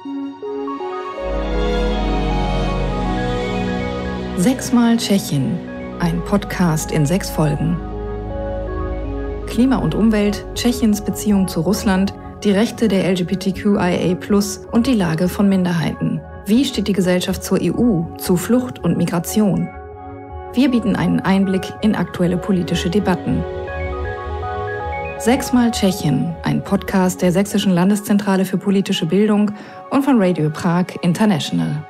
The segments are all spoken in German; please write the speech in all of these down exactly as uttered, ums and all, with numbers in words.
Sechsmal Tschechien, ein Podcast in sechs Folgen. Klima und Umwelt, Tschechiens Beziehung zu Russland, die Rechte der L G B T Q I A plus und die Lage von Minderheiten. Wie steht die Gesellschaft zur E U, zu Flucht und Migration? Wir bieten einen Einblick in aktuelle politische Debatten. Sechsmal Tschechien, ein Podcast der Sächsischen Landeszentrale für politische Bildung und von Radio Prag International.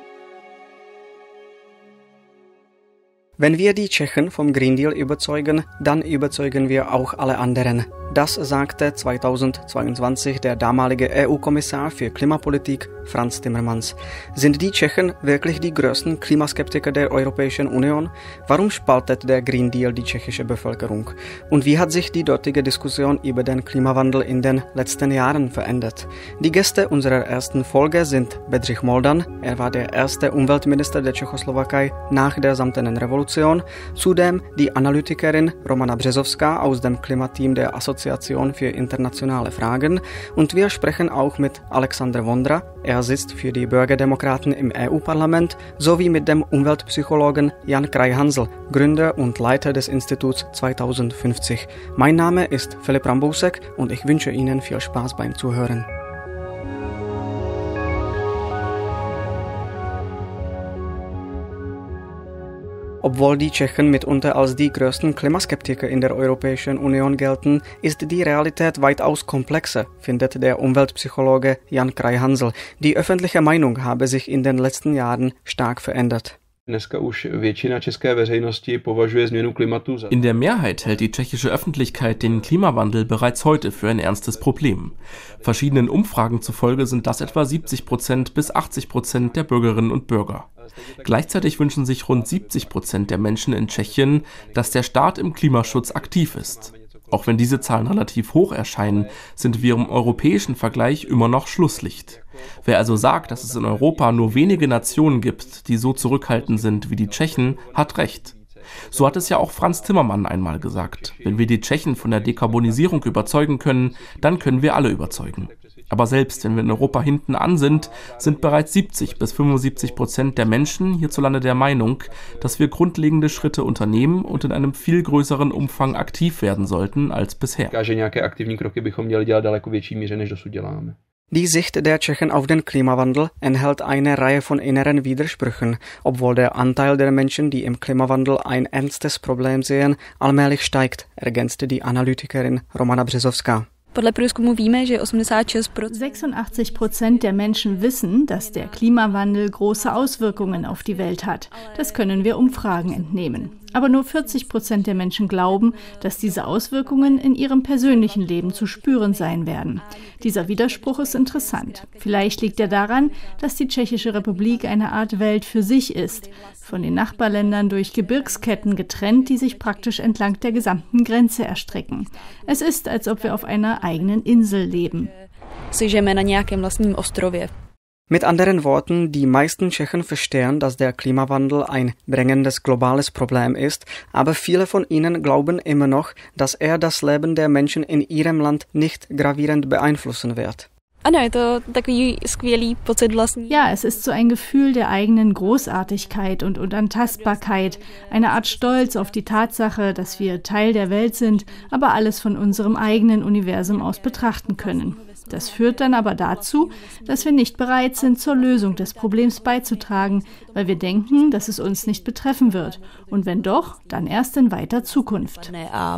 Wenn wir die Tschechen vom Green Deal überzeugen, dann überzeugen wir auch alle anderen. Das sagte zweitausendzweiundzwanzig der damalige E U-Kommissar für Klimapolitik Frans Timmermans. Sind die Tschechen wirklich die größten Klimaskeptiker der Europäischen Union? Warum spaltet der Green Deal die tschechische Bevölkerung? Und wie hat sich die dortige Diskussion über den Klimawandel in den letzten Jahren verändert? Die Gäste unserer ersten Folge sind Bedřich Moldan, er war der erste Umweltminister der Tschechoslowakei nach der samtenen Revolution, zudem die Analytikerin Romana Březovská aus dem Klimateam der Assoziation für internationale Fragen und wir sprechen auch mit Alexander Vondra, er sitzt für die Bürgerdemokraten im E U-Parlament, sowie mit dem Umweltpsychologen Jan Krajhansl, Gründer und Leiter des Instituts zweitausendfünfzig. Mein Name ist Filip Rambousek und ich wünsche Ihnen viel Spaß beim Zuhören. Obwohl die Tschechen mitunter als die größten Klimaskeptiker in der Europäischen Union gelten, ist die Realität weitaus komplexer, findet der Umweltpsychologe Jan Krajhansl. Die öffentliche Meinung habe sich in den letzten Jahren stark verändert. In der Mehrheit hält die tschechische Öffentlichkeit den Klimawandel bereits heute für ein ernstes Problem. Verschiedenen Umfragen zufolge sind das etwa siebzig Prozent bis achtzig Prozent der Bürgerinnen und Bürger. Gleichzeitig wünschen sich rund siebzig Prozent der Menschen in Tschechien, dass der Staat im Klimaschutz aktiv ist. Auch wenn diese Zahlen relativ hoch erscheinen, sind wir im europäischen Vergleich immer noch Schlusslicht. Wer also sagt, dass es in Europa nur wenige Nationen gibt, die so zurückhaltend sind wie die Tschechen, hat recht. So hat es ja auch Frans Timmermans einmal gesagt. Wenn wir die Tschechen von der Dekarbonisierung überzeugen können, dann können wir alle überzeugen. Aber selbst wenn wir in Europa hinten an sind, sind bereits siebzig bis fünfundsiebzig Prozent der Menschen hierzulande der Meinung, dass wir grundlegende Schritte unternehmen und in einem viel größeren Umfang aktiv werden sollten als bisher. Die Sicht der Tschechen auf den Klimawandel enthält eine Reihe von inneren Widersprüchen, obwohl der Anteil der Menschen, die im Klimawandel ein ernstes Problem sehen, allmählich steigt, ergänzte die Analytikerin Romana Březovská. sechsundachtzig Prozent der Menschen wissen, dass der Klimawandel große Auswirkungen auf die Welt hat. Das können wir Umfragen entnehmen. Aber nur vierzig Prozent der Menschen glauben, dass diese Auswirkungen in ihrem persönlichen Leben zu spüren sein werden. Dieser Widerspruch ist interessant. Vielleicht liegt er daran, dass die Tschechische Republik eine Art Welt für sich ist, von den Nachbarländern durch Gebirgsketten getrennt, die sich praktisch entlang der gesamten Grenze erstrecken. Es ist, als ob wir auf einer eigenen Insel leben. Mit anderen Worten, die meisten Tschechen verstehen, dass der Klimawandel ein drängendes globales Problem ist, aber viele von ihnen glauben immer noch, dass er das Leben der Menschen in ihrem Land nicht gravierend beeinflussen wird. Ja, es ist so ein Gefühl der eigenen Großartigkeit und Unantastbarkeit, eine Art Stolz auf die Tatsache, dass wir Teil der Welt sind, aber alles von unserem eigenen Universum aus betrachten können. Das führt dann aber dazu, dass wir nicht bereit sind, zur Lösung des Problems beizutragen, weil wir denken, dass es uns nicht betreffen wird. Und wenn doch, dann erst in weiter Zukunft.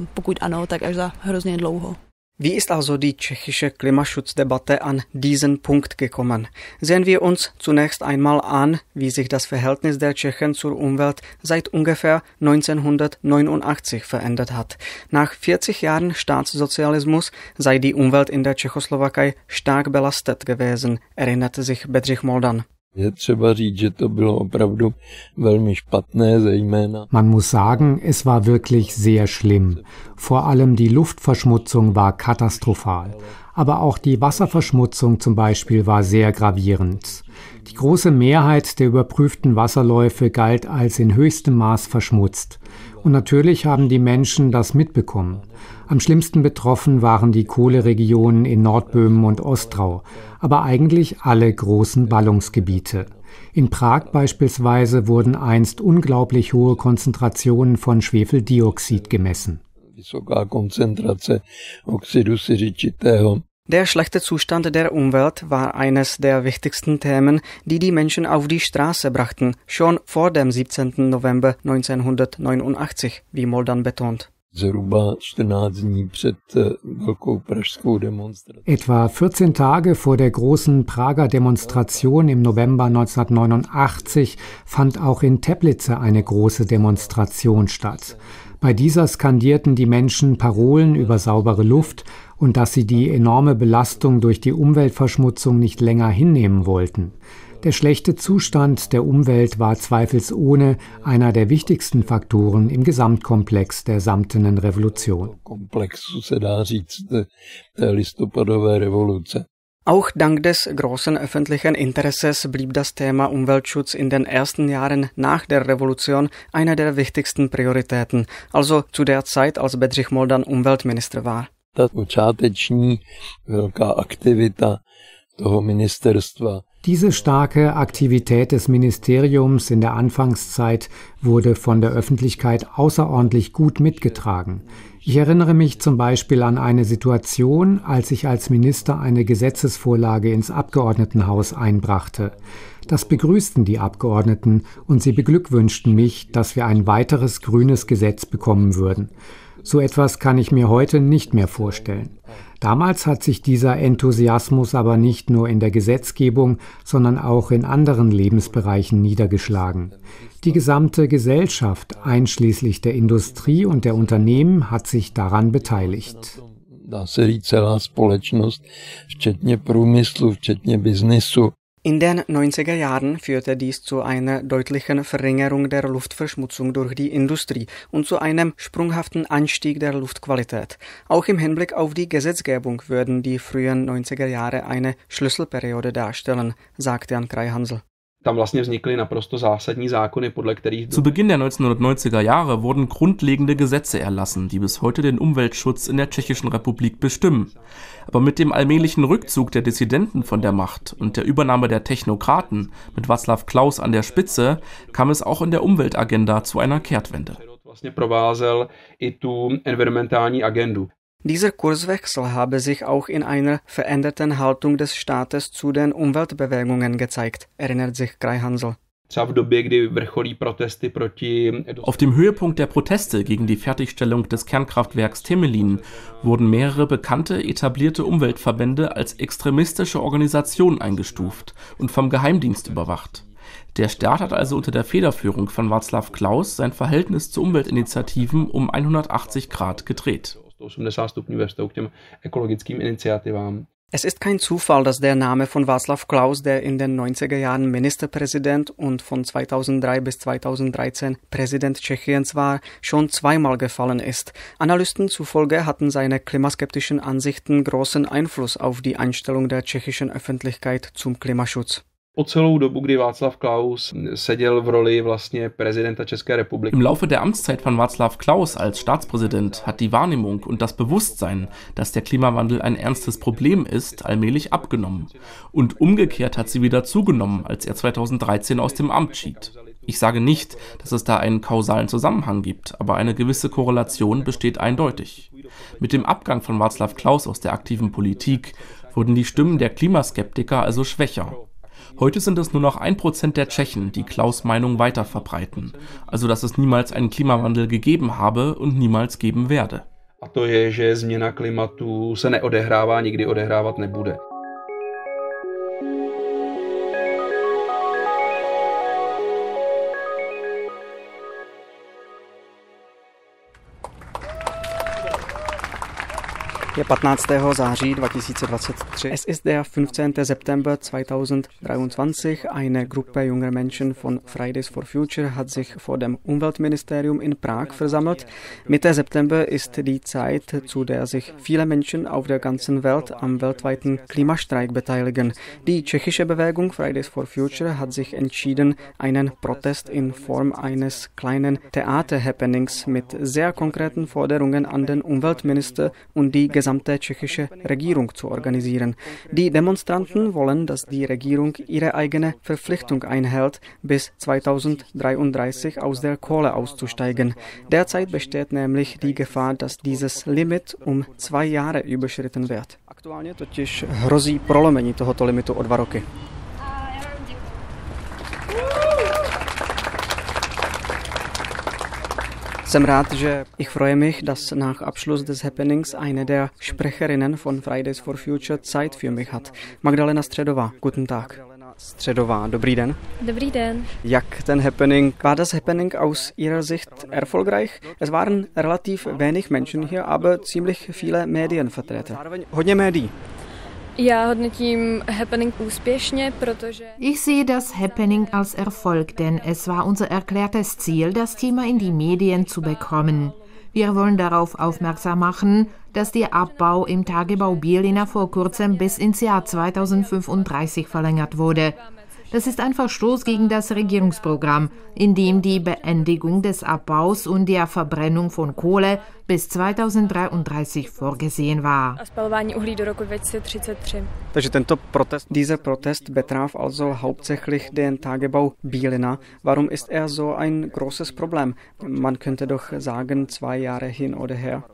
Wie ist also die tschechische Klimaschutzdebatte an diesen Punkt gekommen? Sehen wir uns zunächst einmal an, wie sich das Verhältnis der Tschechen zur Umwelt seit ungefähr neunzehnhundertneunundachtzig verändert hat. Nach vierzig Jahren Staatssozialismus sei die Umwelt in der Tschechoslowakei stark belastet gewesen, erinnerte sich Bedřich Moldan. Man muss sagen, es war wirklich sehr schlimm. Vor allem die Luftverschmutzung war katastrophal. Aber auch die Wasserverschmutzung zum Beispiel war sehr gravierend. Die große Mehrheit der überprüften Wasserläufe galt als in höchstem Maß verschmutzt. Und natürlich haben die Menschen das mitbekommen. Am schlimmsten betroffen waren die Kohleregionen in Nordböhmen und Ostrau, aber eigentlich alle großen Ballungsgebiete. In Prag beispielsweise wurden einst unglaublich hohe Konzentrationen von Schwefeldioxid gemessen. Der schlechte Zustand der Umwelt war eines der wichtigsten Themen, die die Menschen auf die Straße brachten, schon vor dem siebzehnten November neunzehnhundertneunundachtzig, wie Moldan betont. Etwa vierzehn Tage vor der großen Prager Demonstration im November neunzehnhundertneunundachtzig fand auch in Teplice eine große Demonstration statt. Bei dieser skandierten die Menschen Parolen über saubere Luft und dass sie die enorme Belastung durch die Umweltverschmutzung nicht länger hinnehmen wollten. Der schlechte Zustand der Umwelt war zweifelsohne einer der wichtigsten Faktoren im Gesamtkomplex der samtenen Revolution. Auch dank des großen öffentlichen Interesses blieb das Thema Umweltschutz in den ersten Jahren nach der Revolution eine der wichtigsten Prioritäten, also zu der Zeit, als Bedřich Moldan Umweltminister war. Diese starke Aktivität des Ministeriums in der Anfangszeit wurde von der Öffentlichkeit außerordentlich gut mitgetragen. Ich erinnere mich zum Beispiel an eine Situation, als ich als Minister eine Gesetzesvorlage ins Abgeordnetenhaus einbrachte. Das begrüßten die Abgeordneten und sie beglückwünschten mich, dass wir ein weiteres grünes Gesetz bekommen würden. So etwas kann ich mir heute nicht mehr vorstellen. Damals hat sich dieser Enthusiasmus aber nicht nur in der Gesetzgebung, sondern auch in anderen Lebensbereichen niedergeschlagen. Die gesamte Gesellschaft, einschließlich der Industrie und der Unternehmen, hat sich daran beteiligt. In den neunziger Jahren führte dies zu einer deutlichen Verringerung der Luftverschmutzung durch die Industrie und zu einem sprunghaften Anstieg der Luftqualität. Auch im Hinblick auf die Gesetzgebung würden die frühen neunziger Jahre eine Schlüsselperiode darstellen, sagt Jan Krajhansl. Zu Beginn der neunzehnhundertneunziger Jahre wurden grundlegende Gesetze erlassen, die bis heute den Umweltschutz in der Tschechischen Republik bestimmen. Aber mit dem allmählichen Rückzug der Dissidenten von der Macht und der Übernahme der Technokraten mit Václav Klaus an der Spitze kam es auch in der Umweltagenda zu einer Kehrtwende. Dieser Kurswechsel habe sich auch in einer veränderten Haltung des Staates zu den Umweltbewegungen gezeigt, erinnert sich Krajhansl. Auf dem Höhepunkt der Proteste gegen die Fertigstellung des Kernkraftwerks Temelin wurden mehrere bekannte, etablierte Umweltverbände als extremistische Organisationen eingestuft und vom Geheimdienst überwacht. Der Staat hat also unter der Federführung von Václav Klaus sein Verhältnis zu Umweltinitiativen um hundertachtzig Grad gedreht. Es ist kein Zufall, dass der Name von Václav Klaus, der in den neunziger Jahren Ministerpräsident und von zweitausenddrei bis zweitausenddreizehn Präsident Tschechiens war, schon zweimal gefallen ist. Analysten zufolge hatten seine klimaskeptischen Ansichten großen Einfluss auf die Einstellung der tschechischen Öffentlichkeit zum Klimaschutz. Po celou dobu, kdy Václav Klaus seděl v roli vlastně prezidenta České republiky. Im Laufe der Amtszeit von Václav Klaus als Staatspräsident hat die Wahrnehmung und das Bewusstsein, dass der Klimawandel ein ernstes Problem ist, allmählich abgenommen. Und umgekehrt hat sie wieder zugenommen, als er zweitausenddreizehn aus dem Amt schied. Ich sage nicht, dass es da einen kausalen Zusammenhang gibt, aber eine gewisse Korrelation besteht eindeutig. Mit dem Abgang von Václav Klaus aus der aktiven Politik wurden die Stimmen der Klimaskeptiker also schwächer. Heute sind es nur noch ein Prozent der Tschechen, die Klaus' Meinung weiter verbreiten. Also, dass es niemals einen Klimawandel gegeben habe und niemals geben werde. A to je, že změna klimatu se neodehrává, nikdy odehrávat nebude. Es ist der fünfzehnten September zweitausenddreiundzwanzig. Eine Gruppe junger Menschen von Fridays for Future hat sich vor dem Umweltministerium in Prag versammelt. Mitte September ist die Zeit, zu der sich viele Menschen auf der ganzen Welt am weltweiten Klimastreik beteiligen. Die tschechische Bewegung Fridays for Future hat sich entschieden, einen Protest in Form eines kleinen Theater-Happenings mit sehr konkreten Forderungen an den Umweltminister und die gesamte tschechische Regierung zu organisieren. Die Demonstranten wollen, dass die Regierung ihre eigene Verpflichtung einhält, bis zweitausenddreiunddreißig aus der Kohle auszusteigen. Derzeit besteht nämlich die Gefahr, dass dieses Limit um zwei Jahre überschritten wird. Aktuálně totiž hrozí prolomení tohoto limitu o dva roky. Jsem rád, že ich freue mich, dass nach Abschluss des Happenings eine der Sprecherinnen von Fridays for Future Zeit für mich hat. Magdalena Středová, guten Tag. Středová, dobrý den. Dobrý den. Jak ten Happening, war das Happening aus Ihrer Sicht erfolgreich? Es waren relativ wenig Menschen hier, aber ziemlich viele Medienvertreter. Hodně médií. Já hodnotím Happening úspěšně, protože... Ich sehe das Happening als Erfolg, denn es war unser erklärtes Ziel, das Thema in die Medien zu bekommen. Wir wollen darauf aufmerksam machen, dass der Abbau im Tagebau Bílina vor kurzem bis ins Jahr zweitausendfünfunddreißig verlängert wurde. Das ist ein Verstoß gegen das Regierungsprogramm, in dem die Beendigung des Abbaus und der Verbrennung von Kohle bis zweitausenddreiunddreißig vorgesehen war. Dieser Protest betraf also hauptsächlich den Tagebau Bílina. Warum ist er so ein großes Problem? Man könnte doch sagen, zwei Jahre hin oder her.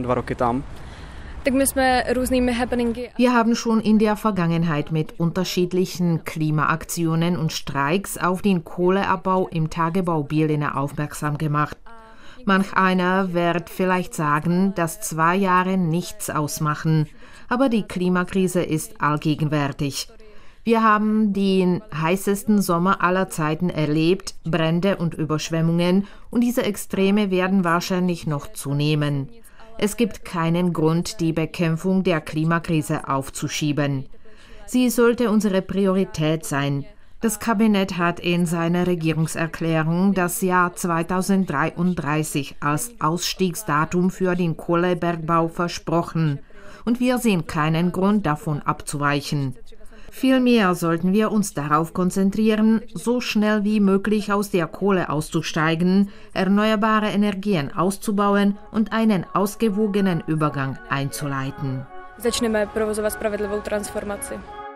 Wir haben schon in der Vergangenheit mit unterschiedlichen Klimaaktionen und Streiks auf den Kohleabbau im Tagebau Bílina aufmerksam gemacht. Manch einer wird vielleicht sagen, dass zwei Jahre nichts ausmachen, aber die Klimakrise ist allgegenwärtig. Wir haben den heißesten Sommer aller Zeiten erlebt, Brände und Überschwemmungen, und diese Extreme werden wahrscheinlich noch zunehmen. Es gibt keinen Grund, die Bekämpfung der Klimakrise aufzuschieben. Sie sollte unsere Priorität sein. Das Kabinett hat in seiner Regierungserklärung das Jahr zweitausenddreiunddreißig als Ausstiegsdatum für den Kohlebergbau versprochen. Und wir sehen keinen Grund, davon abzuweichen. Vielmehr sollten wir uns darauf konzentrieren, so schnell wie möglich aus der Kohle auszusteigen, erneuerbare Energien auszubauen und einen ausgewogenen Übergang einzuleiten. Začneme provozovat spravedlivou transformaci.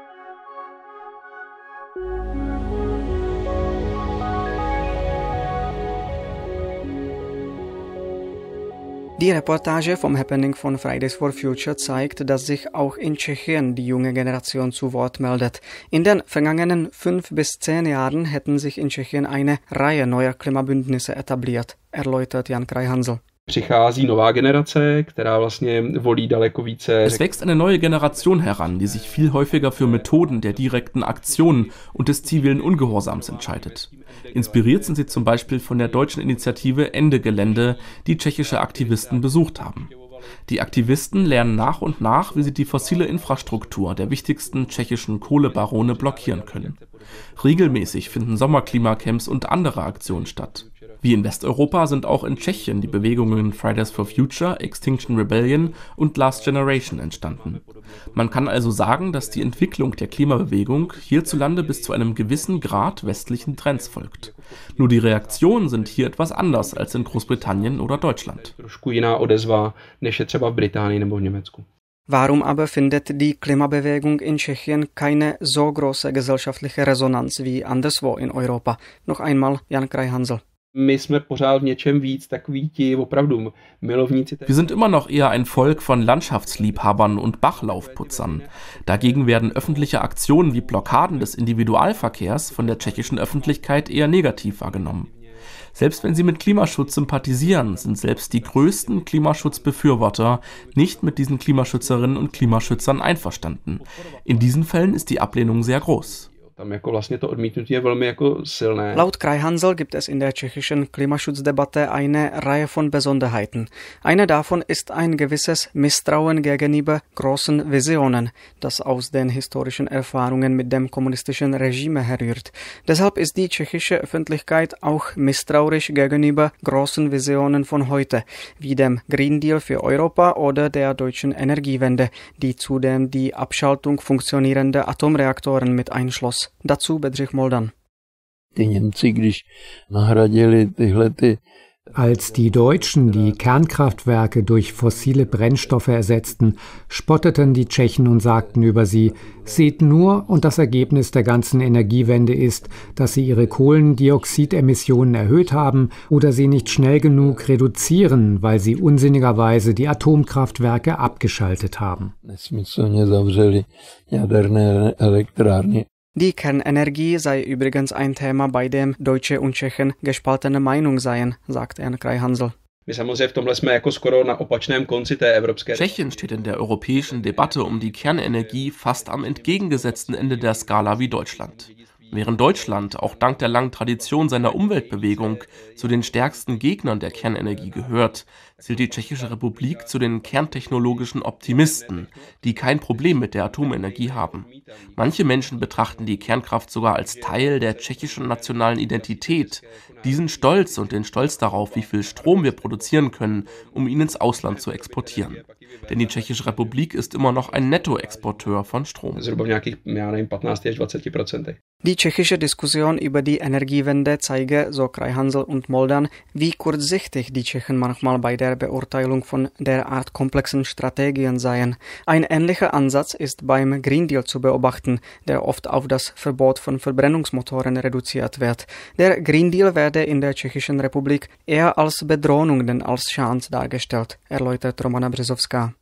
Die Reportage vom Happening von Fridays for Future zeigt, dass sich auch in Tschechien die junge Generation zu Wort meldet. In den vergangenen fünf bis zehn Jahren hätten sich in Tschechien eine Reihe neuer Klimabündnisse etabliert, erläutert Jan Krajhansl. Přichází nová generace, která vlastně volí daleko více. Es wächst eine neue Generation heran, die sich viel häufiger für Methoden der direkten Aktion und des zivilen Ungehorsams entscheidet. Inspiriert sind sie zum Beispiel von der deutschen Initiative Ende Gelände, die tschechische Aktivisten besucht haben. Die Aktivisten lernen nach und nach, wie sie die fossile Infrastruktur der wichtigsten tschechischen Kohlebarone blockieren können. Regelmäßig finden Sommerklimacamps und andere Aktionen statt. Wie in Westeuropa sind auch in Tschechien die Bewegungen Fridays for Future, Extinction Rebellion und Last Generation entstanden. Man kann also sagen, dass die Entwicklung der Klimabewegung hierzulande bis zu einem gewissen Grad westlichen Trends folgt. Nur die Reaktionen sind hier etwas anders als in Großbritannien oder Deutschland. Warum aber findet die Klimabewegung in Tschechien keine so große gesellschaftliche Resonanz wie anderswo in Europa? Noch einmal Jan Krajhansl. My jsme pořád v něčem víc takoví ti opravdu milovníci. Wir sind immer noch eher ein Volk von Landschaftsliebhabern und Bachlaufputzern. Dagegen werden öffentliche Aktionen wie Blockaden des Individualverkehrs von der tschechischen Öffentlichkeit eher negativ wahrgenommen. Selbst wenn sie mit Klimaschutz sympathisieren, sind selbst die größten Klimaschutzbefürworter nicht mit diesen Klimaschützerinnen und Klimaschützern einverstanden. In diesen Fällen ist die Ablehnung sehr groß. Laut Krajhansl gibt es in der tschechischen Klimaschutzdebatte eine Reihe von Besonderheiten. Eine davon ist ein gewisses Misstrauen gegenüber großen Visionen, das aus den historischen Erfahrungen mit dem kommunistischen Regime herrührt. Deshalb ist die tschechische Öffentlichkeit auch misstrauisch gegenüber großen Visionen von heute, wie dem Green Deal für Europa oder der deutschen Energiewende, die zudem die Abschaltung funktionierender Atomreaktoren mit einschloss. Dazu Bedřich Moldan. Als die Deutschen die Kernkraftwerke durch fossile Brennstoffe ersetzten, spotteten die Tschechen und sagten über sie: Seht nur, und das Ergebnis der ganzen Energiewende ist, dass sie ihre Kohlendioxidemissionen erhöht haben oder sie nicht schnell genug reduzieren, weil sie unsinnigerweise die Atomkraftwerke abgeschaltet haben. Die Kernenergie sei übrigens ein Thema, bei dem Deutsche und Tschechen gespaltene Meinung seien, sagt Jan Krajhansl. Tschechien steht in der europäischen Debatte um die Kernenergie fast am entgegengesetzten Ende der Skala wie Deutschland. Während Deutschland, auch dank der langen Tradition seiner Umweltbewegung, zu den stärksten Gegnern der Kernenergie gehört, zählt die Tschechische Republik zu den kerntechnologischen Optimisten, die kein Problem mit der Atomenergie haben. Manche Menschen betrachten die Kernkraft sogar als Teil der tschechischen nationalen Identität. Diesen Stolz und den Stolz darauf, wie viel Strom wir produzieren können, um ihn ins Ausland zu exportieren. Denn die Tschechische Republik ist immer noch ein Nettoexporteur von Strom. Die tschechische Diskussion über die Energiewende zeige, so Krajhansl und Moldan, wie kurzsichtig die Tschechen manchmal bei der Beurteilung von derart komplexen Strategien seien. Ein ähnlicher Ansatz ist beim Green Deal zu beobachten, der oft auf das Verbot von Verbrennungsmotoren reduziert wird. Der Green Deal werde in der Tschechischen Republik eher als Bedrohung denn als Chance dargestellt, erläutert Romana Březovská.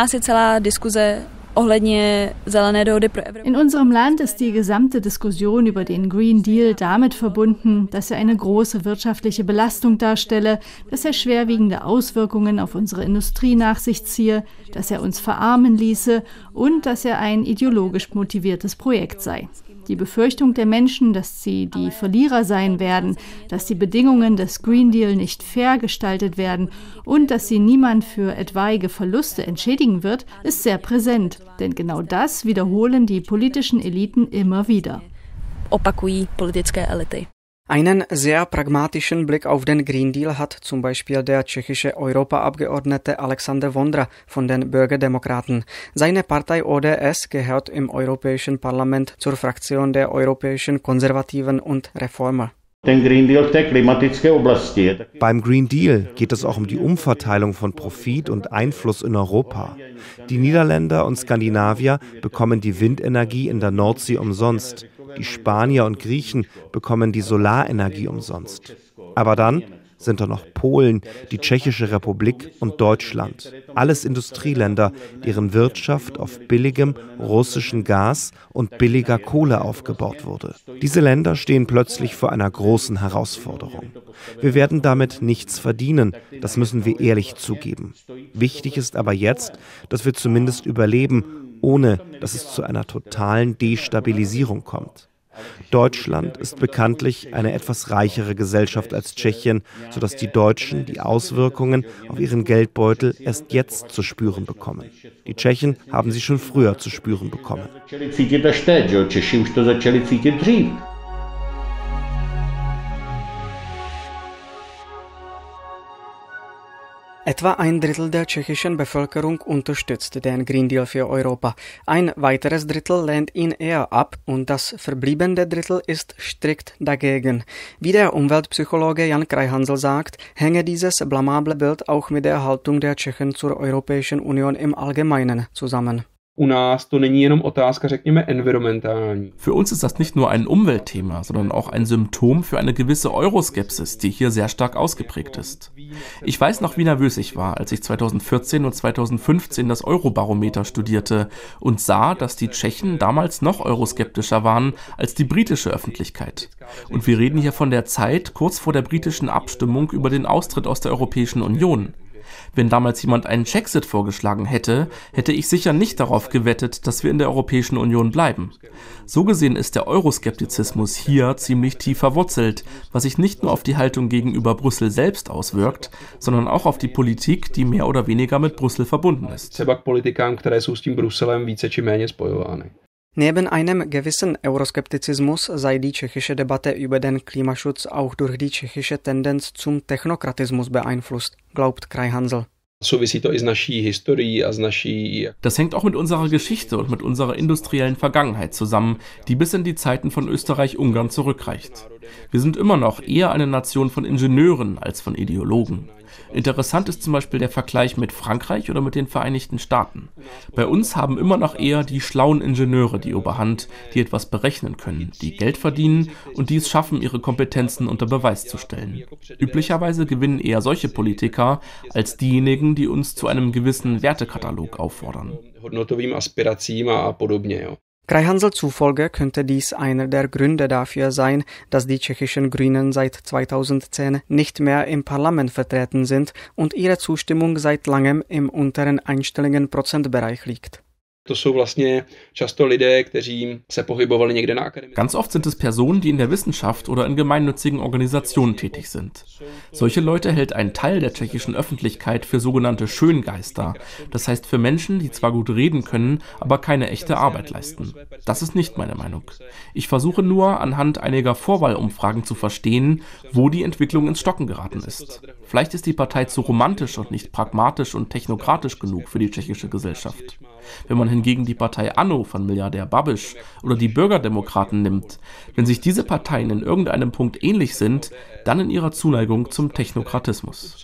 In unserem Land ist die gesamte Diskussion über den Green Deal damit verbunden, dass er eine große wirtschaftliche Belastung darstelle, dass er schwerwiegende Auswirkungen auf unsere Industrie nach sich ziehe, dass er uns verarmen ließe und dass er ein ideologisch motiviertes Projekt sei. Die Befürchtung der Menschen, dass sie die Verlierer sein werden, dass die Bedingungen des Green Deal nicht fair gestaltet werden und dass sie niemand für etwaige Verluste entschädigen wird, ist sehr präsent. Denn genau das wiederholen die politischen Eliten immer wieder. Opakují politické elity. Einen sehr pragmatischen Blick auf den Green Deal hat zum Beispiel der tschechische Europaabgeordnete Alexander Vondra von den Bürgerdemokraten. Seine Partei O D S gehört im Europäischen Parlament zur Fraktion der europäischen Konservativen und Reformer. Beim Green Deal geht es auch um die Umverteilung von Profit und Einfluss in Europa. Die Niederländer und Skandinavier bekommen die Windenergie in der Nordsee umsonst. Die Spanier und Griechen bekommen die Solarenergie umsonst. Aber dann sind da noch Polen, die Tschechische Republik und Deutschland. Alles Industrieländer, deren Wirtschaft auf billigem russischen Gas und billiger Kohle aufgebaut wurde. Diese Länder stehen plötzlich vor einer großen Herausforderung. Wir werden damit nichts verdienen, das müssen wir ehrlich zugeben. Wichtig ist aber jetzt, dass wir zumindest überleben, ohne dass es zu einer totalen Destabilisierung kommt. Deutschland ist bekanntlich eine etwas reichere Gesellschaft als Tschechien, sodass die Deutschen die Auswirkungen auf ihren Geldbeutel erst jetzt zu spüren bekommen. Die Tschechen haben sie schon früher zu spüren bekommen. Etwa ein Drittel der tschechischen Bevölkerung unterstützt den Green Deal für Europa. Ein weiteres Drittel lehnt ihn eher ab und das verbliebene Drittel ist strikt dagegen. Wie der Umweltpsychologe Jan Krajhansl sagt, hänge dieses blamable Bild auch mit der Haltung der Tschechen zur Europäischen Union im Allgemeinen zusammen. Für uns ist das nicht nur ein Umweltthema, sondern auch ein Symptom für eine gewisse Euroskepsis, die hier sehr stark ausgeprägt ist. Ich weiß noch, wie nervös ich war, als ich zweitausendvierzehn und zweitausendfünfzehn das Eurobarometer studierte und sah, dass die Tschechen damals noch euroskeptischer waren als die britische Öffentlichkeit. Und wir reden hier von der Zeit kurz vor der britischen Abstimmung über den Austritt aus der Europäischen Union. Wenn damals jemand einen Czexit vorgeschlagen hätte, hätte ich sicher nicht darauf gewettet, dass wir in der Europäischen Union bleiben. So gesehen ist der Euroskeptizismus hier ziemlich tief verwurzelt, was sich nicht nur auf die Haltung gegenüber Brüssel selbst auswirkt, sondern auch auf die Politik, die mehr oder weniger mit Brüssel verbunden ist. Neben einem gewissen Euroskeptizismus sei die tschechische Debatte über den Klimaschutz auch durch die tschechische Tendenz zum Technokratismus beeinflusst, glaubt Kraj Hanzel. Das hängt auch mit unserer Geschichte und mit unserer industriellen Vergangenheit zusammen, die bis in die Zeiten von Österreich-Ungarn zurückreicht. Wir sind immer noch eher eine Nation von Ingenieuren als von Ideologen. Interessant ist zum Beispiel der Vergleich mit Frankreich oder mit den Vereinigten Staaten. Bei uns haben immer noch eher die schlauen Ingenieure die Oberhand, die etwas berechnen können, die Geld verdienen und die es schaffen, ihre Kompetenzen unter Beweis zu stellen. Üblicherweise gewinnen eher solche Politiker als diejenigen, die uns zu einem gewissen Wertekatalog auffordern. Kraj Hanzel zufolge könnte dies einer der Gründe dafür sein, dass die tschechischen Grünen seit zweitausendzehn nicht mehr im Parlament vertreten sind und ihre Zustimmung seit langem im unteren einstelligen Prozentbereich liegt. Ganz oft sind es Personen, die in der Wissenschaft oder in gemeinnützigen Organisationen tätig sind. Solche Leute hält ein Teil der tschechischen Öffentlichkeit für sogenannte Schöngeister, das heißt für Menschen, die zwar gut reden können, aber keine echte Arbeit leisten. Das ist nicht meine Meinung. Ich versuche nur, anhand einiger Vorwahlumfragen zu verstehen, wo die Entwicklung ins Stocken geraten ist. Vielleicht ist die Partei zu romantisch und nicht pragmatisch und technokratisch genug für die tschechische Gesellschaft. Wenn man hingegen die Partei Ano von Milliardär Babiš oder die Bürgerdemokraten nimmt, wenn sich diese Parteien in irgendeinem Punkt ähnlich sind, dann in ihrer Zuneigung zum Technokratismus.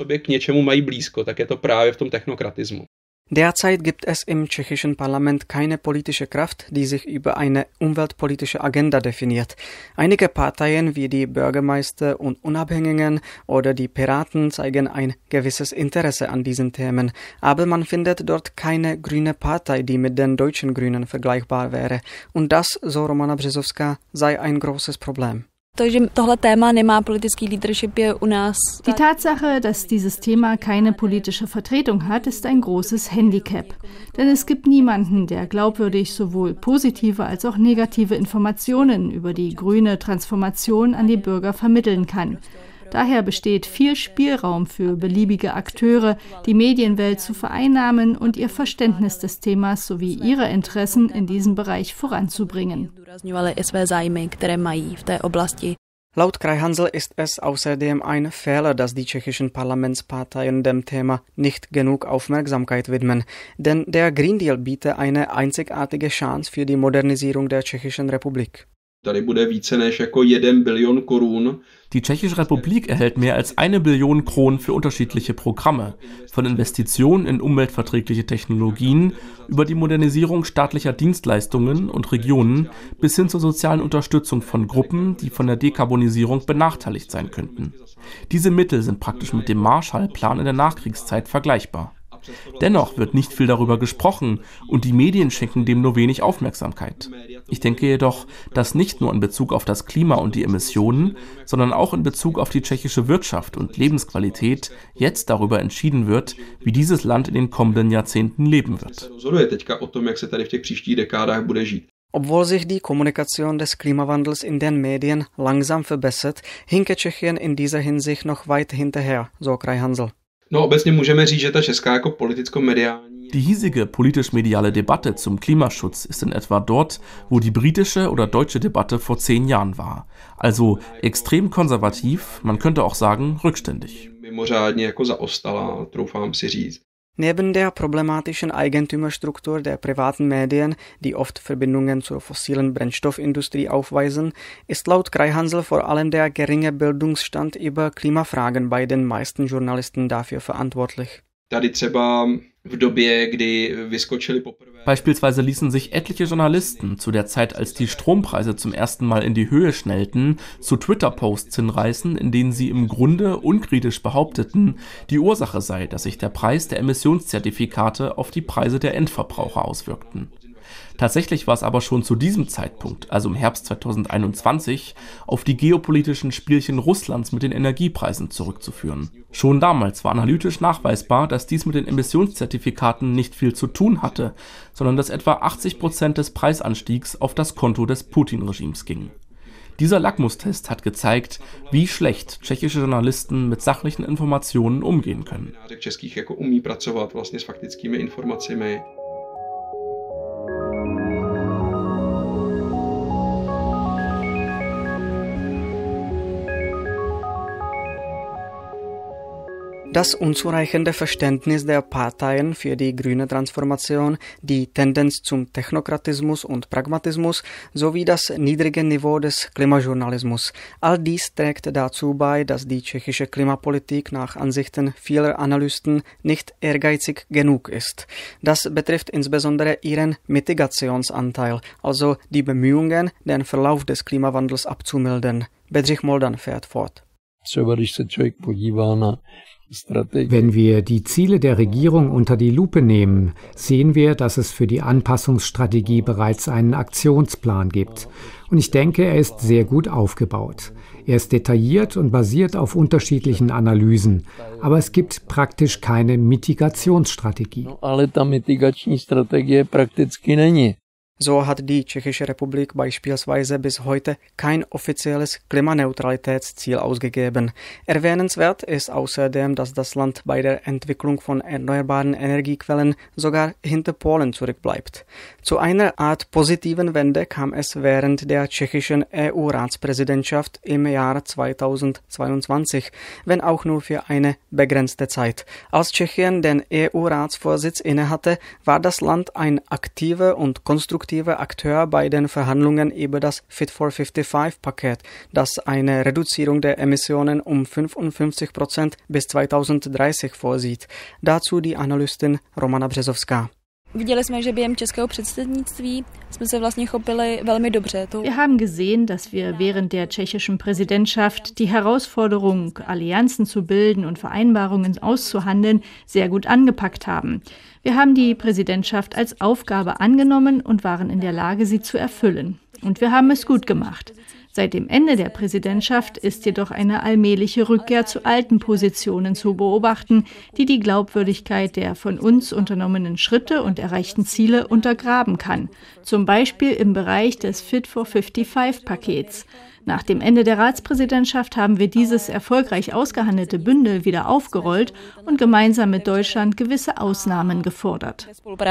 Derzeit gibt es im tschechischen Parlament keine politische Kraft, die sich über eine umweltpolitische Agenda definiert. Einige Parteien wie die Bürgermeister und Unabhängigen oder die Piraten zeigen ein gewisses Interesse an diesen Themen, aber man findet dort keine grüne Partei, die mit den deutschen Grünen vergleichbar wäre. Und das, so Romana Březovská, sei ein großes Problem. Die Tatsache, dass dieses Thema keine politische Vertretung hat, ist ein großes Handicap. Denn es gibt niemanden, der glaubwürdig sowohl positive als auch negative Informationen über die grüne Transformation an die Bürger vermitteln kann. Daher besteht viel Spielraum für beliebige Akteure, die Medienwelt zu vereinnahmen und ihr Verständnis des Themas sowie ihre Interessen in diesem Bereich voranzubringen. Laut Kraj Hanzel ist es außerdem ein Fehler, dass die tschechischen Parlamentsparteien dem Thema nicht genug Aufmerksamkeit widmen, denn der Green Deal bietet eine einzigartige Chance für die Modernisierung der Tschechischen Republik. Die Tschechische Republik erhält mehr als eine Billion Kronen für unterschiedliche Programme, von Investitionen in umweltverträgliche Technologien über die Modernisierung staatlicher Dienstleistungen und Regionen bis hin zur sozialen Unterstützung von Gruppen, die von der Dekarbonisierung benachteiligt sein könnten. Diese Mittel sind praktisch mit dem Marshallplan in der Nachkriegszeit vergleichbar. Dennoch wird nicht viel darüber gesprochen und die Medien schenken dem nur wenig Aufmerksamkeit. Ich denke jedoch, dass nicht nur in Bezug auf das Klima und die Emissionen, sondern auch in Bezug auf die tschechische Wirtschaft und Lebensqualität jetzt darüber entschieden wird, wie dieses Land in den kommenden Jahrzehnten leben wird. Obwohl sich die Kommunikation des Klimawandels in den Medien langsam verbessert, hinke Tschechien in dieser Hinsicht noch weit hinterher, so Kraj Hanzel. Die hiesige politisch-mediale Debatte zum Klimaschutz ist in etwa dort, wo die britische oder deutsche Debatte vor zehn Jahren war. Also extrem konservativ, man könnte auch sagen rückständig. Neben der problematischen Eigentümerstruktur der privaten Medien, die oft Verbindungen zur fossilen Brennstoffindustrie aufweisen, ist laut Kraj Hanzel vor allem der geringe Bildungsstand über Klimafragen bei den meisten Journalisten dafür verantwortlich. Beispielsweise ließen sich etliche Journalisten zu der Zeit, als die Strompreise zum ersten Mal in die Höhe schnellten, zu Twitter-Posts hinreißen, in denen sie im Grunde unkritisch behaupteten, die Ursache sei, dass sich der Preis der Emissionszertifikate auf die Preise der Endverbraucher auswirkten. Tatsächlich war es aber schon zu diesem Zeitpunkt, also im Herbst zweitausendeinundzwanzig, auf die geopolitischen Spielchen Russlands mit den Energiepreisen zurückzuführen. Schon damals war analytisch nachweisbar, dass dies mit den Emissionszertifikaten nicht viel zu tun hatte, sondern dass etwa achtzig Prozent des Preisanstiegs auf das Konto des Putin-Regimes ging. Dieser Lackmustest hat gezeigt, wie schlecht tschechische Journalisten mit sachlichen Informationen umgehen können. Das unzureichende Verständnis der Parteien für die grüne Transformation, die Tendenz zum Technokratismus und Pragmatismus sowie das niedrige Niveau des Klimajournalismus. All dies trägt dazu bei, dass die tschechische Klimapolitik nach Ansichten vieler Analysten nicht ehrgeizig genug ist. Das betrifft insbesondere ihren Mitigationsanteil, also die Bemühungen, den Verlauf des Klimawandels abzumildern. Bedřich Moldan fährt fort. Wenn wir die Ziele der Regierung unter die Lupe nehmen, sehen wir, dass es für die Anpassungsstrategie bereits einen Aktionsplan gibt. Und ich denke, er ist sehr gut aufgebaut. Er ist detailliert und basiert auf unterschiedlichen Analysen. Aber es gibt praktisch keine Mitigationsstrategie. So hat die Tschechische Republik beispielsweise bis heute kein offizielles Klimaneutralitätsziel ausgegeben. Erwähnenswert ist außerdem, dass das Land bei der Entwicklung von erneuerbaren Energiequellen sogar hinter Polen zurückbleibt. Zu einer Art positiven Wende kam es während der tschechischen E U-Ratspräsidentschaft im Jahr zweitausendzweiundzwanzig, wenn auch nur für eine begrenzte Zeit. Als Tschechien den E U-Ratsvorsitz innehatte, war das Land ein aktiver und konstruktiver Akteur bei den Verhandlungen über das Fit for fünfundfünfzig-Paket, das eine Reduzierung der Emissionen um fünfundfünfzig Prozent bis zweitausenddreißig vorsieht. Dazu die Analystin Romana Březovská. Wir haben gesehen, dass wir während der tschechischen Präsidentschaft die Herausforderung, Allianzen zu bilden und Vereinbarungen auszuhandeln, sehr gut angepackt haben. Wir haben die Präsidentschaft als Aufgabe angenommen und waren in der Lage, sie zu erfüllen. Und wir haben es gut gemacht. Seit dem Ende der Präsidentschaft ist jedoch eine allmähliche Rückkehr zu alten Positionen zu beobachten, die die Glaubwürdigkeit der von uns unternommenen Schritte und erreichten Ziele untergraben kann. Zum Beispiel im Bereich des Fit for fünfundfünfzig-Pakets. Nach dem Ende der Ratspräsidentschaft haben wir dieses erfolgreich ausgehandelte Bündel wieder aufgerollt und gemeinsam mit Deutschland gewisse Ausnahmen gefordert.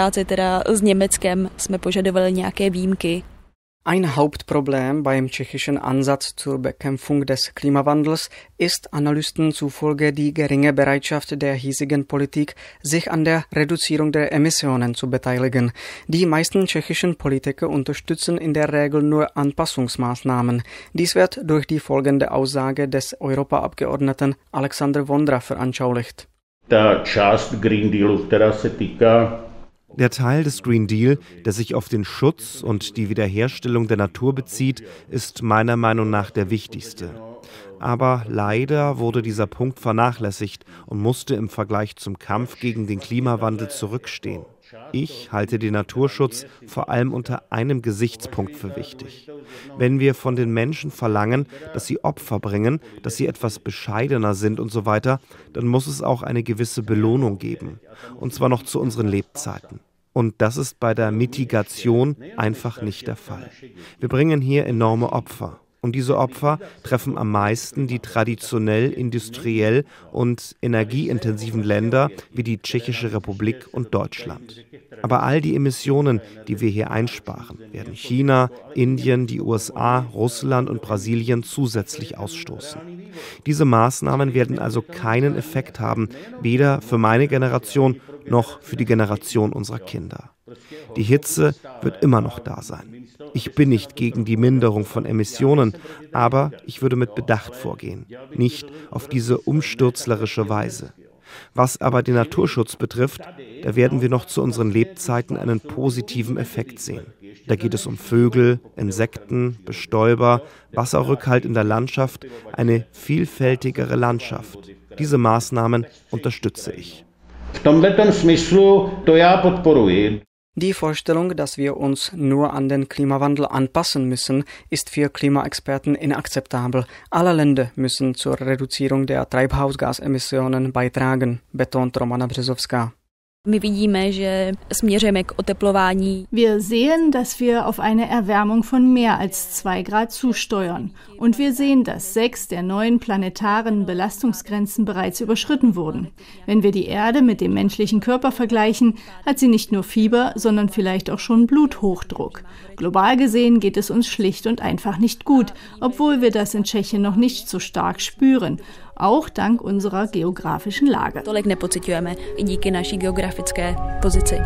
Ein Hauptproblem beim tschechischen Ansatz zur Bekämpfung des Klimawandels ist Analysten zufolge die geringe Bereitschaft der hiesigen Politik, sich an der Reduzierung der Emissionen zu beteiligen. Die meisten tschechischen Politiker unterstützen in der Regel nur Anpassungsmaßnahmen. Dies wird durch die folgende Aussage des Europaabgeordneten Alexander Vondra veranschaulicht. Ta část Green Dealu, která se týká Der Teil des Green Deal, der sich auf den Schutz und die Wiederherstellung der Natur bezieht, ist meiner Meinung nach der wichtigste. Aber leider wurde dieser Punkt vernachlässigt und musste im Vergleich zum Kampf gegen den Klimawandel zurückstehen. Ich halte den Naturschutz vor allem unter einem Gesichtspunkt für wichtig. Wenn wir von den Menschen verlangen, dass sie Opfer bringen, dass sie etwas bescheidener sind und so weiter, dann muss es auch eine gewisse Belohnung geben. Und zwar noch zu unseren Lebzeiten. Und das ist bei der Mitigation einfach nicht der Fall. Wir bringen hier enorme Opfer. Und diese Opfer treffen am meisten die traditionell, industriell und energieintensiven Länder wie die Tschechische Republik und Deutschland. Aber all die Emissionen, die wir hier einsparen, werden China, Indien, die U S A, Russland und Brasilien zusätzlich ausstoßen. Diese Maßnahmen werden also keinen Effekt haben, weder für meine Generation noch für die Generation unserer Kinder. Die Hitze wird immer noch da sein. Ich bin nicht gegen die Minderung von Emissionen, aber ich würde mit Bedacht vorgehen, nicht auf diese umstürzlerische Weise. Was aber den Naturschutz betrifft, da werden wir noch zu unseren Lebzeiten einen positiven Effekt sehen. Da geht es um Vögel, Insekten, Bestäuber, Wasserrückhalt in der Landschaft, eine vielfältigere Landschaft. Diese Maßnahmen unterstütze ich. V tomhletom smyslu to já podporuji. Die Vorstellung, dass wir uns nur an den Klimawandel anpassen müssen, ist für Klimaexperten inakzeptabel. Alle Länder müssen zur Reduzierung der Treibhausgasemissionen beitragen, betont Romana Březovská. Wir sehen, dass wir auf eine Erwärmung von mehr als zwei Grad zusteuern. Und wir sehen, dass sechs der neun planetaren Belastungsgrenzen bereits überschritten wurden. Wenn wir die Erde mit dem menschlichen Körper vergleichen, hat sie nicht nur Fieber, sondern vielleicht auch schon Bluthochdruck. Global gesehen geht es uns schlicht und einfach nicht gut, obwohl wir das in Tschechien noch nicht so stark spüren. Auch dank unserer geografischen Lage. Tolik nepociťujeme i díky naší geografické pozici.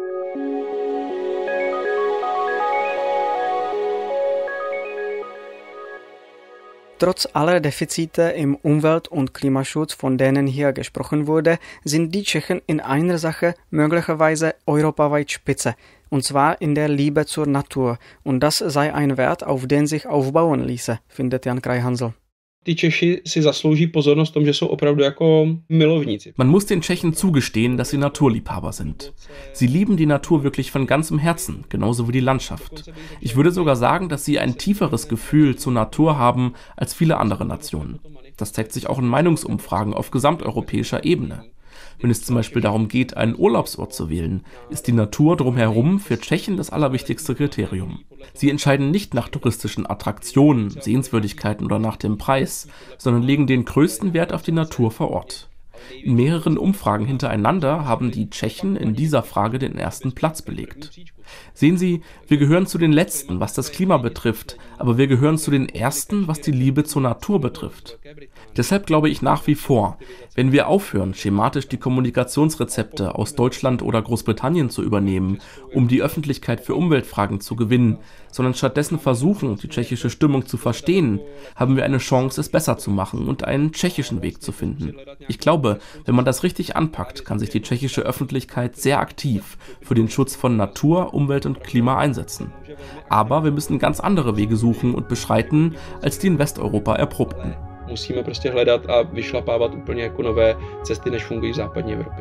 Trotz aller Defizite im Umwelt- und Klimaschutz, von denen hier gesprochen wurde, sind die Tschechen in einer Sache möglicherweise europaweit Spitze, und zwar in der Liebe zur Natur. Und das sei ein Wert, auf den sich aufbauen ließe, findet Jan Krajhansl. Die Češi si zaslouží pozornost v tom, že jsou opravdu jako milovníci. Man muss den Tschechen zugestehen, dass sie Naturliebhaber sind. Sie lieben die Natur wirklich von ganzem Herzen, genauso wie die Landschaft. Ich würde sogar sagen, dass sie ein tieferes Gefühl zur Natur haben als viele andere Nationen. Das zeigt sich auch in Meinungsumfragen auf gesamteuropäischer Ebene. Wenn es zum Beispiel darum geht, einen Urlaubsort zu wählen, ist die Natur drumherum für Tschechen das allerwichtigste Kriterium. Sie entscheiden nicht nach touristischen Attraktionen, Sehenswürdigkeiten oder nach dem Preis, sondern legen den größten Wert auf die Natur vor Ort. In mehreren Umfragen hintereinander haben die Tschechen in dieser Frage den ersten Platz belegt. Sehen Sie, wir gehören zu den Letzten, was das Klima betrifft, aber wir gehören zu den Ersten, was die Liebe zur Natur betrifft. Deshalb glaube ich nach wie vor, wenn wir aufhören, schematisch die Kommunikationsrezepte aus Deutschland oder Großbritannien zu übernehmen, um die Öffentlichkeit für Umweltfragen zu gewinnen, sondern stattdessen versuchen, die tschechische Stimmung zu verstehen, haben wir eine Chance, es besser zu machen und einen tschechischen Weg zu finden. Ich glaube, wenn man das richtig anpackt, kann sich die tschechische Öffentlichkeit sehr aktiv für den Schutz von Natur, Umwelt und Klima einsetzen. Aber wir müssen ganz andere Wege suchen und beschreiten, als die in Westeuropa erprobten. Musíme prostě hledat a vyšlapávat úplně jako nové cesty, než fungují v západní Evropě.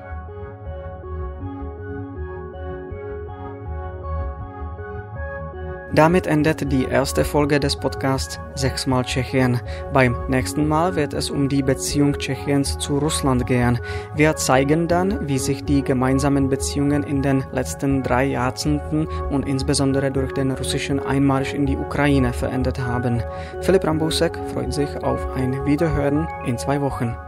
Damit endet die erste Folge des Podcasts Sechsmal Tschechien. Beim nächsten Mal wird es um die Beziehung Tschechiens zu Russland gehen. Wir zeigen dann, wie sich die gemeinsamen Beziehungen in den letzten drei Jahrzehnten und insbesondere durch den russischen Einmarsch in die Ukraine verändert haben. Filip Rambusek freut sich auf ein Wiederhören in zwei Wochen.